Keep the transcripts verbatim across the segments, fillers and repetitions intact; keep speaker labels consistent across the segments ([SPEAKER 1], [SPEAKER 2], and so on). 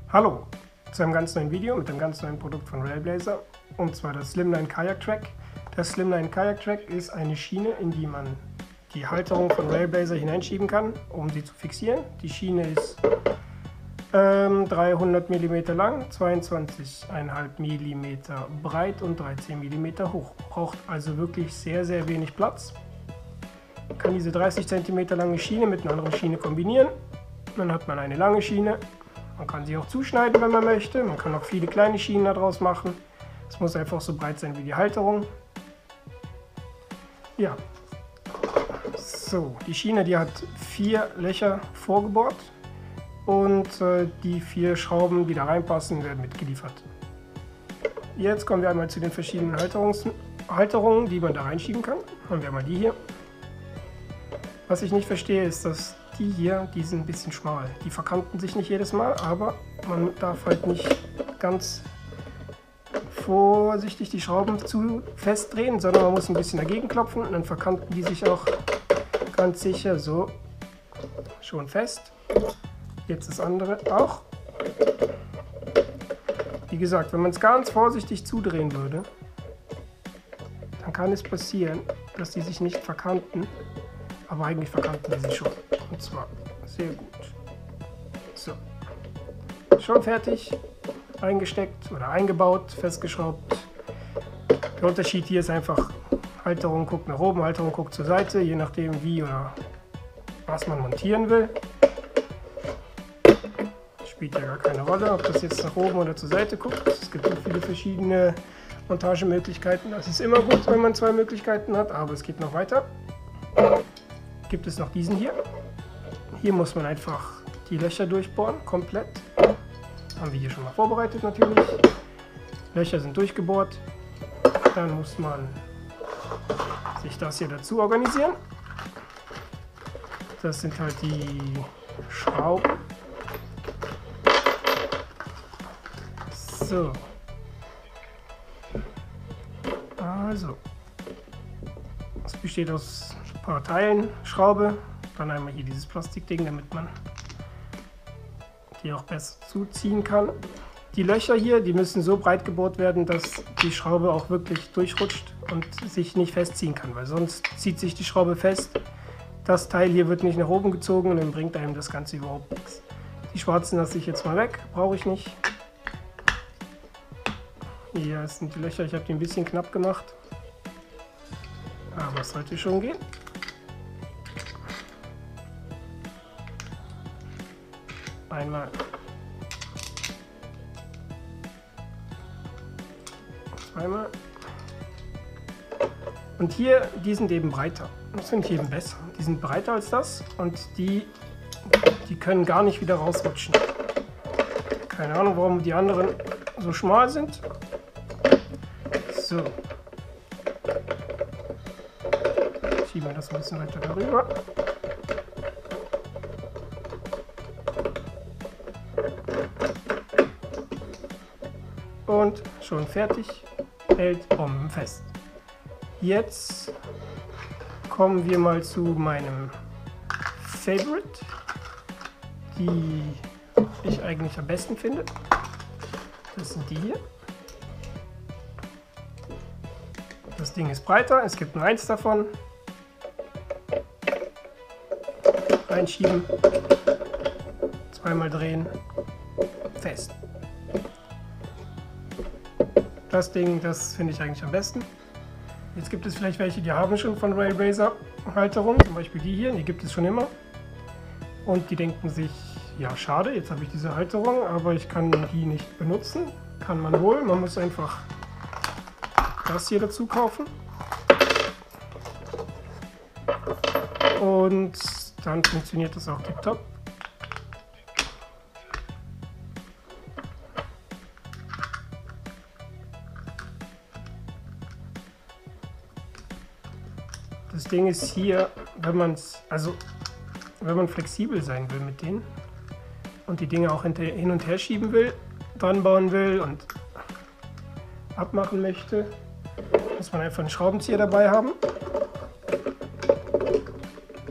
[SPEAKER 1] Hallo zu einem ganz neuen Video mit einem ganz neuen Produkt von Railblazer, und zwar das Slimline Kayak Track. Das Slimline Kayak Track ist eine Schiene, in die man die Halterung von Railblazer hineinschieben kann, um sie zu fixieren. Die Schiene ist ähm, dreihundert Millimeter lang, zweiundzwanzig Komma fünf Millimeter breit und dreizehn Millimeter hoch. Braucht also wirklich sehr, sehr wenig Platz. Man kann diese dreißig Zentimeter lange Schiene mit einer anderen Schiene kombinieren. Dann hat man eine lange Schiene. Man kann sie auch zuschneiden, wenn man möchte. Man kann auch viele kleine Schienen daraus machen. Es muss einfach so breit sein wie die Halterung. Ja. So, die Schiene, die hat vier Löcher vorgebohrt und äh, die vier Schrauben, die da reinpassen, werden mitgeliefert. Jetzt kommen wir einmal zu den verschiedenen Halterungs Halterungen, die man da reinschieben kann. Haben wir einmal die hier. Was ich nicht verstehe, ist, dass die hier, die sind ein bisschen schmal. Die verkanten sich nicht jedes Mal, aber man darf halt nicht ganz vorsichtig die Schrauben zu fest drehen, sondern man muss ein bisschen dagegen klopfen und dann verkanten die sich auch ganz sicher so schon fest. Jetzt das andere auch. Wie gesagt, wenn man es ganz vorsichtig zudrehen würde, dann kann es passieren, dass die sich nicht verkanten, aber eigentlich verkanten die sich schon. Und zwar sehr gut. So, schon fertig, eingesteckt oder eingebaut, festgeschraubt. Der Unterschied hier ist einfach, Halterung guckt nach oben, Halterung guckt zur Seite, je nachdem wie oder was man montieren will. Spielt ja gar keine Rolle, ob das jetzt nach oben oder zur Seite guckt. Es gibt viele verschiedene Montagemöglichkeiten. Das ist immer gut, wenn man zwei Möglichkeiten hat, aber es geht noch weiter. Gibt es noch diesen hier. Hier muss man einfach die Löcher durchbohren, komplett. Haben wir hier schon mal vorbereitet natürlich. Löcher sind durchgebohrt. Dann muss man sich das hier dazu organisieren. Das sind halt die Schrauben. So. Also. Es besteht aus ein paar Teilen, Schraube, dann einmal hier dieses Plastikding, damit man die auch besser zuziehen kann. Die Löcher hier, die müssen so breit gebohrt werden, dass die Schraube auch wirklich durchrutscht und sich nicht festziehen kann, weil sonst zieht sich die Schraube fest. Das Teil hier wird nicht nach oben gezogen und dann bringt einem das Ganze überhaupt nichts. Die schwarzen lasse ich jetzt mal weg, brauche ich nicht. Hier sind die Löcher, ich habe die ein bisschen knapp gemacht, aber es sollte schon gehen. Einmal, zweimal. Und hier, die sind eben breiter. Das finde ich eben besser. Die sind breiter als das und die, die können gar nicht wieder rausrutschen. Keine Ahnung, warum die anderen so schmal sind. So. Schieben wir das ein bisschen weiter darüber. Und schon fertig, hält bombenfest. Jetzt kommen wir mal zu meinem Favorite, die ich eigentlich am besten finde. Das sind die hier. Das Ding ist breiter, es gibt nur eins davon. Reinschieben, zweimal drehen, fest. Das Ding, das finde ich eigentlich am besten. Jetzt gibt es vielleicht welche, die haben schon von Railblazer Halterung, zum Beispiel die hier, die gibt es schon immer. Und die denken sich, ja schade, jetzt habe ich diese Halterung, aber ich kann die nicht benutzen. Kann man wohl, man muss einfach das hier dazu kaufen. Und dann funktioniert das auch tipptopp. Das Ding ist hier, wenn man es, also wenn man flexibel sein will mit denen und die Dinge auch hin und her schieben will, dran bauen will und abmachen möchte, muss man einfach einen Schraubenzieher dabei haben.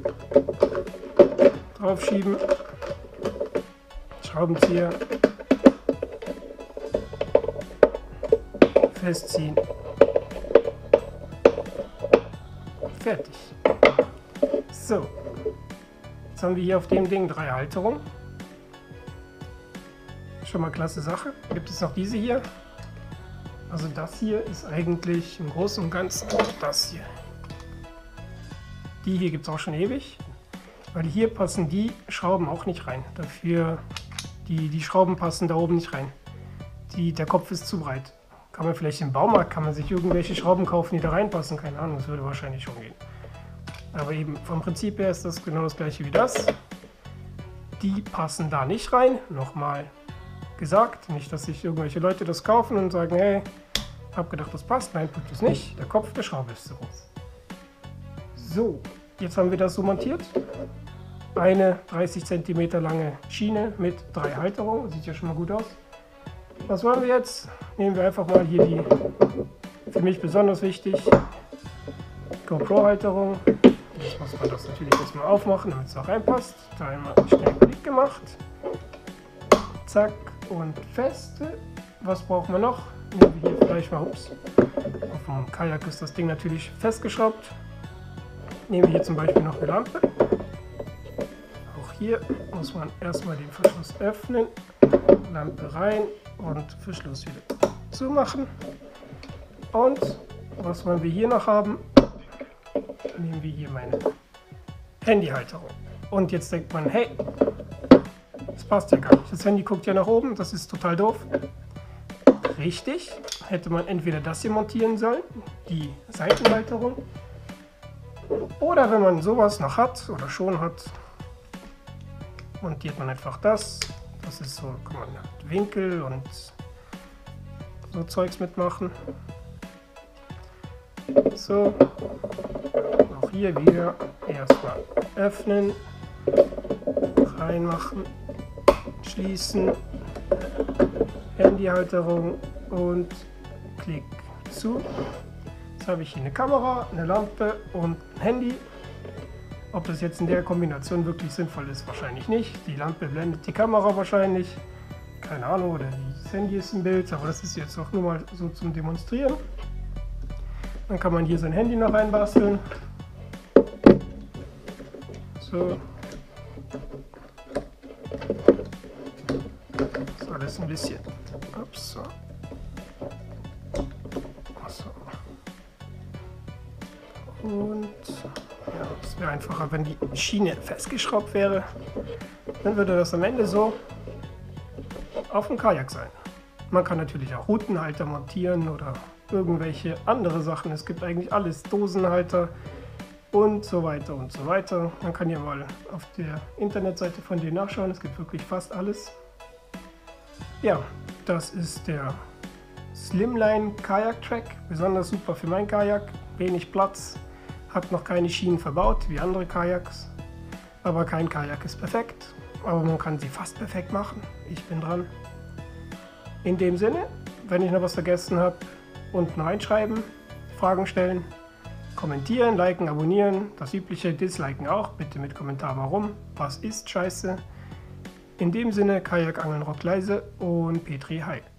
[SPEAKER 1] Draufschieben, Schraubenzieher, festziehen. Fertig. So, jetzt haben wir hier auf dem Ding drei Halterungen. Schon mal klasse Sache. Gibt es noch diese hier? Also das hier ist eigentlich im Großen und Ganzen das hier. Die hier gibt es auch schon ewig, weil hier passen die Schrauben auch nicht rein. Dafür, die, die Schrauben passen da oben nicht rein. Die, der Kopf ist zu breit. Kann man vielleicht im Baumarkt, kann man sich irgendwelche Schrauben kaufen, die da reinpassen. Keine Ahnung, das würde wahrscheinlich schon gehen. Aber eben vom Prinzip her ist das genau das gleiche wie das. Die passen da nicht rein. Nochmal gesagt, nicht, dass sich irgendwelche Leute das kaufen und sagen, hey, hab gedacht, das passt. Nein, tut es nicht. Der Kopf der Schraube ist zu groß. So, jetzt haben wir das so montiert. Eine dreißig Zentimeter lange Schiene mit drei Halterungen. Sieht ja schon mal gut aus. Was wollen wir jetzt? Nehmen wir einfach mal hier die, für mich besonders wichtig, GoPro-Halterung. Jetzt muss man das natürlich erstmal aufmachen, damit es auch reinpasst. Da einmal schnell Klick gemacht. Zack und fest. Was brauchen wir noch? Nehmen wir hier vielleicht mal, ups, auf dem Kajak ist das Ding natürlich festgeschraubt. Nehmen wir hier zum Beispiel noch eine Lampe. Auch hier muss man erstmal den Verschluss öffnen, Lampe rein und Verschluss wieder zumachen. Und was wollen wir hier noch haben? Nehmen wir hier meine Handyhalterung. Und jetzt denkt man, hey, das passt ja gar nicht. Das Handy guckt ja nach oben, das ist total doof. Richtig, hätte man entweder das hier montieren sollen, die Seitenhalterung, oder wenn man sowas noch hat oder schon hat, montiert man einfach das. Das ist so, kann man Winkel und so Zeugs mitmachen. So, auch hier wieder erstmal öffnen, reinmachen, schließen, Handyhalterung und Klick zu. Jetzt habe ich hier eine Kamera, eine Lampe und ein Handy. Ob das jetzt in der Kombination wirklich sinnvoll ist, wahrscheinlich nicht. Die Lampe blendet die Kamera wahrscheinlich. Keine Ahnung, oder das Handy ist im Bild, aber das ist jetzt auch nur mal so zum Demonstrieren. Dann kann man hier sein Handy noch reinbasteln. So. Das ist alles ein bisschen. Ups, so. So. Und ja, es wäre einfacher, wenn die Schiene festgeschraubt wäre. Dann würde das am Ende so auf dem Kajak sein. Man kann natürlich auch Routenhalter montieren oder irgendwelche andere Sachen. Es gibt eigentlich alles, Dosenhalter und so weiter und so weiter. Man kann ja mal auf der Internetseite von denen nachschauen. Es gibt wirklich fast alles. Ja, das ist der Slimline Kayak Track. Besonders super für mein Kajak. Wenig Platz, hat noch keine Schienen verbaut wie andere Kajaks. Aber kein Kajak ist perfekt. Aber man kann sie fast perfekt machen. Ich bin dran. In dem Sinne, wenn ich noch was vergessen habe, unten reinschreiben, Fragen stellen, kommentieren, liken, abonnieren, das übliche, disliken auch, bitte mit Kommentar warum, was ist scheiße. In dem Sinne, Kajak, Angeln, Rock leise und Petri, hi.